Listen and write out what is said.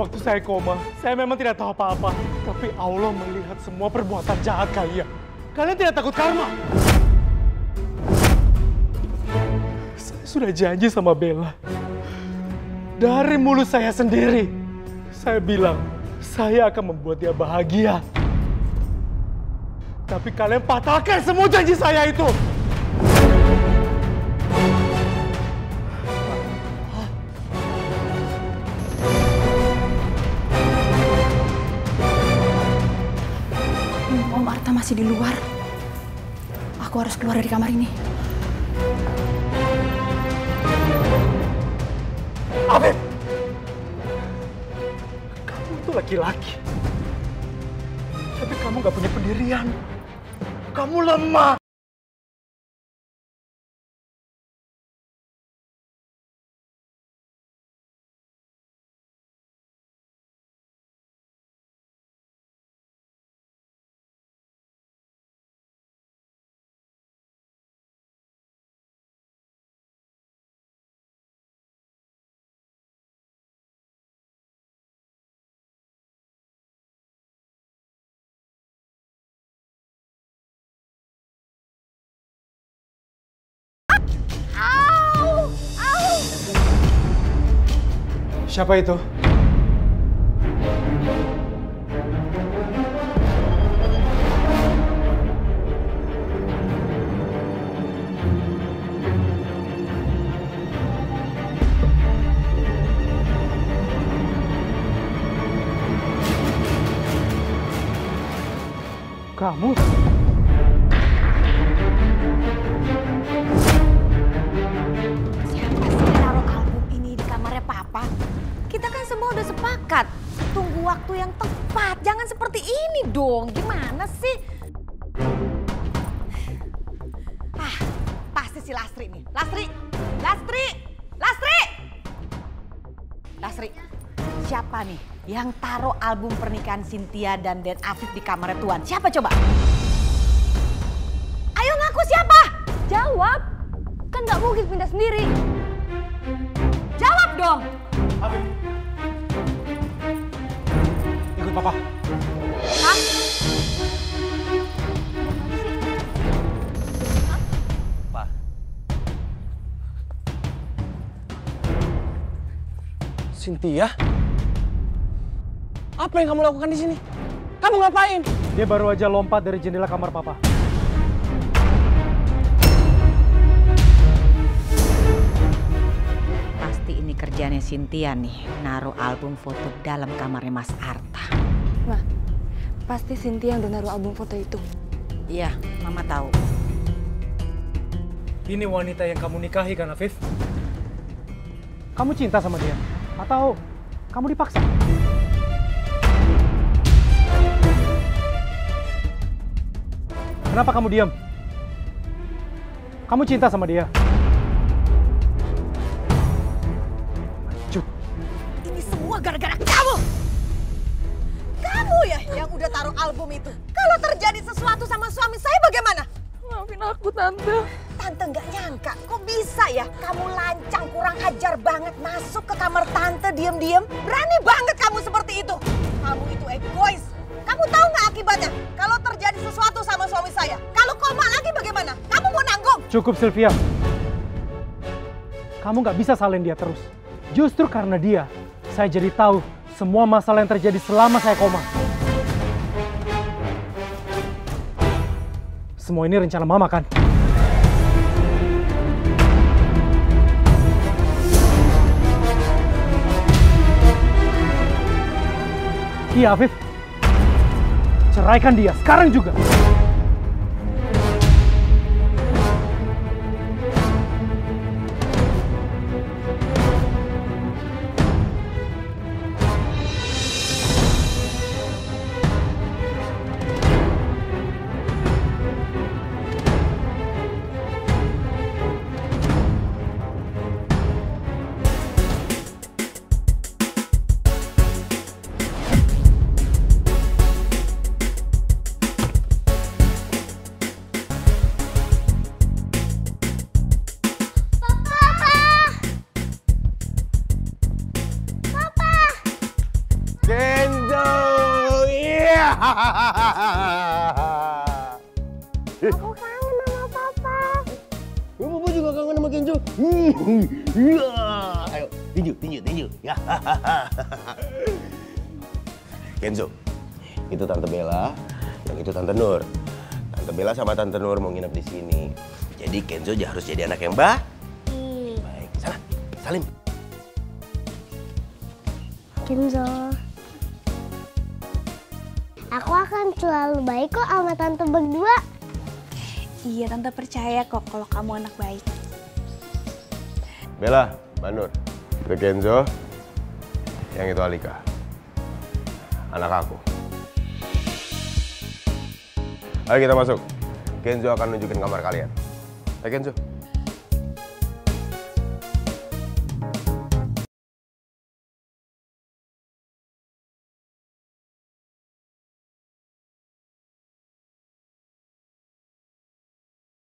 Waktu saya koma, saya memang tidak tahu apa-apa. Tapi Allah melihat semua perbuatan jahat kalian. Kalian tidak takut karma? Saya sudah janji sama Bella. Dari mulut saya sendiri, saya bilang, saya akan membuat dia bahagia. Tapi kalian patahkan semua janji saya itu. Om Arta masih di luar. Aku harus keluar dari kamar ini. Afif! Kamu itu laki-laki. Tapi kamu gak punya pendirian. Kamu lemah. Siapa itu? Kamu? Siapa sih taruh album ini di kamarnya Papa? Kita kan semua udah sepakat. Tunggu waktu yang tepat. Jangan seperti ini dong. Gimana sih? Ah, pasti si Lastri nih. Lastri! Lastri! Lastri! Lastri, siapa nih yang taruh album pernikahan Cynthia dan Den Afif di kamarnya Tuan? Siapa coba? Ayo ngaku siapa? Jawab. Kan nggak mungkin pindah sendiri. Jawab dong. Afif. Ikut Papa. Hah? Pak. Cynthia? Apa yang kamu lakukan di sini? Kamu ngapain? Dia baru aja lompat dari jendela kamar Papa. Pasti ini kerjanya Cynthia nih, naruh album foto dalam kamarnya Mas Arta. Ma, pasti Cynthia yang udah naruh album foto itu. Iya, Mama tahu. Ini wanita yang kamu nikahi kan, Afif? Kamu cinta sama dia? Atau kamu dipaksa? Kenapa kamu diam? Kamu cinta sama dia? Lanjut. Ini semua gara-gara kamu! Kamu ya yang udah taruh album itu. Kalau terjadi sesuatu sama suami saya bagaimana? Maafin aku, Tante. Tante nggak nyangka, kok bisa ya kamu lancang kurang ajar banget masuk ke kamar Tante diam-diam? Berani banget kamu seperti itu. Kamu itu egois. Kamu tahu nggak akibatnya? Kalau terjadi sesuatu sama suami saya, kalau koma lagi bagaimana? Kamu mau nanggung? Cukup, Sylvia. Kamu nggak bisa salin dia terus. Justru karena dia, saya jadi tahu semua masalah yang terjadi selama saya koma. Semua ini rencana Mama kan? Iya, Afif. Ceraikan dia sekarang juga. Aku kangen sama papa. Papa juga kangen sama Kenzo. Ayo, tinju. Ya. Kenzo, itu Tante Bella, yang itu Tante Nur. Tante Bella sama Tante Nur mau nginep di sini. Jadi Kenzo harus jadi anak yang baik. Sana, salim. Kenzo, aku akan selalu baik kok sama tante berdua. Iya, tante percaya kok kalau kamu anak baik. Bella, Mbak Nur, itu Kenzo, yang itu Alika, anak aku. Ayo kita masuk. Kenzo akan nunjukin kamar kalian. Ayo Kenzo.